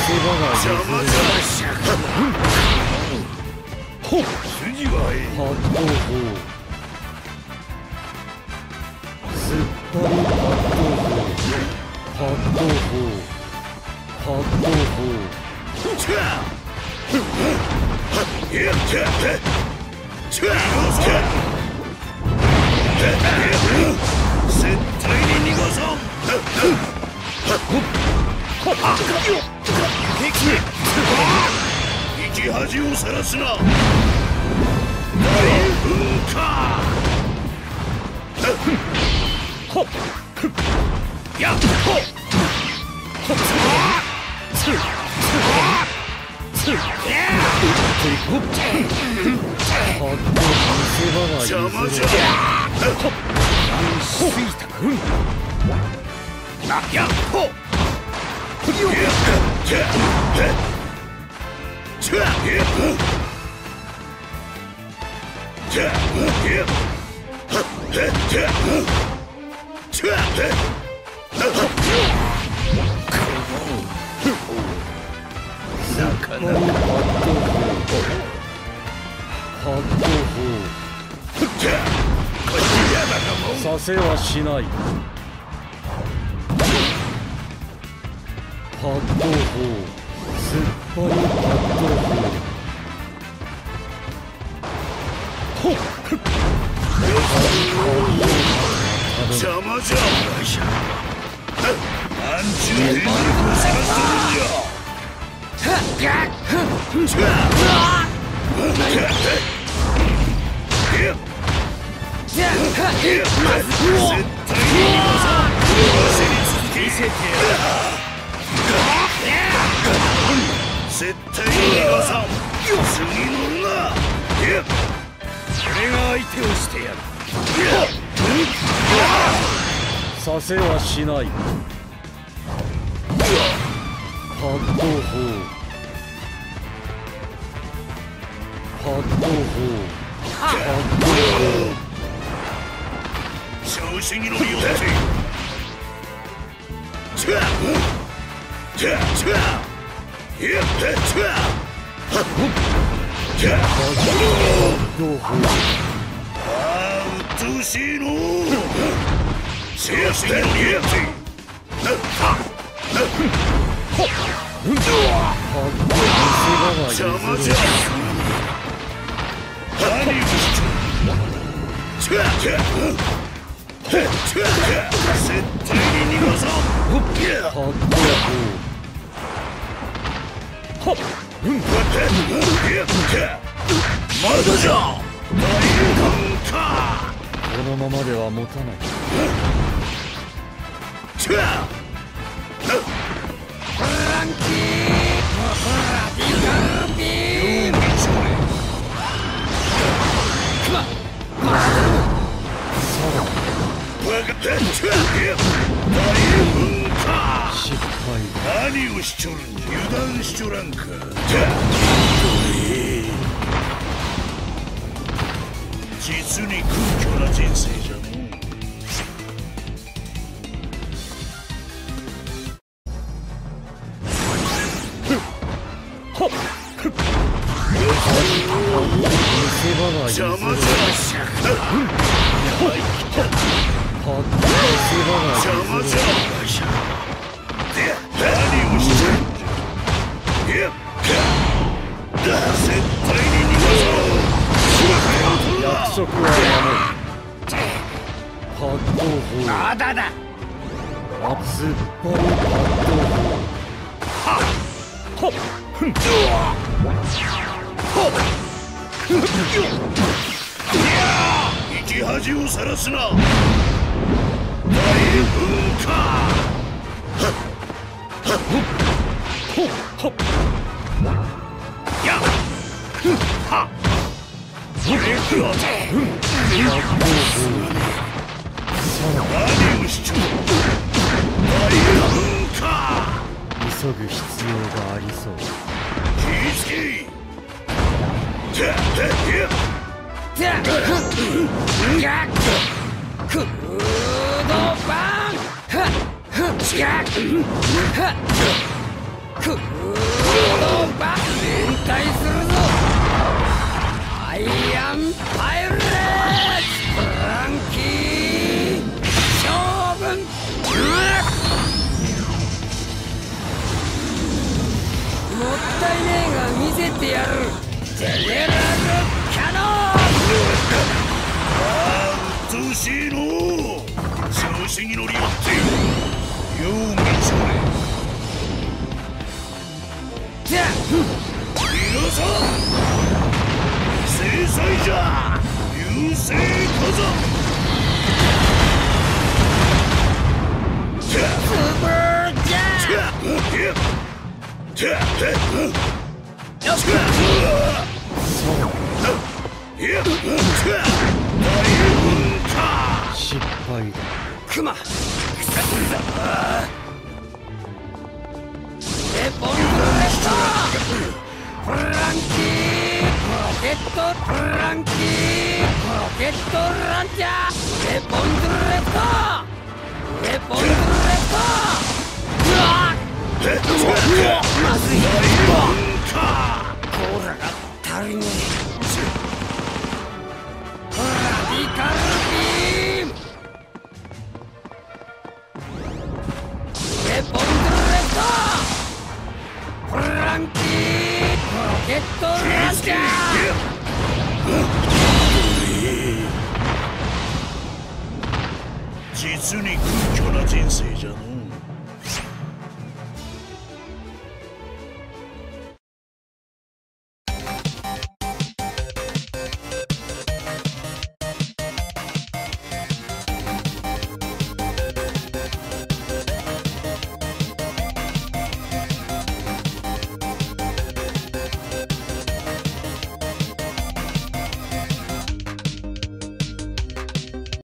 邪魔じゃほっ筋はええ発動法突っ張り発動法発動法チャーやったチャー絶対に逃がそう生き恥をさらすな大噴火やっほ邪魔じゃやっほさせはしない発動法突っ張り発動法ほっ邪魔じゃ何十年にも探してるんじゃ絶対に逃がさん次乗るな俺が相手をしてやるさせはしない発動法発動法発動法調子に乗りよってチャーチャーチャーやったチャーチャーああうっとうしいの調子に乗りよって邪魔じゃ何をしちゃ絶対に逃がそうまだじゃ大噴火このままでは持たないフランキー何をしちょるんじゃ油断しちょらんか実に空虚な人生じゃね邪魔じゃ邪魔じゃ何をしてるんじゃ絶対に逃がそう約束は守る発動法まだだ突っ張り発動法ほっふん生き恥をさらすな大噴火やっはっ何をしちゃう大噴火急ぐ必要がありそう気ぃつけフードバンクー見せてやる。ジェネラルキャノうっとうしいのう。調子に乗りやってよう見ちょれ。 じゃ皆さん制裁じゃ。流星火山スーパージャン失敗だ。 クマ腐るぞ。レポンドレットフランキーロケットフランキーロケットランチャーレポンドレットレポンドレット。うわっまずい。コーラが足りねえ。ラディカルビームレポンドレットフランキーロケットランチャー。 実に屈強な人生じゃのう。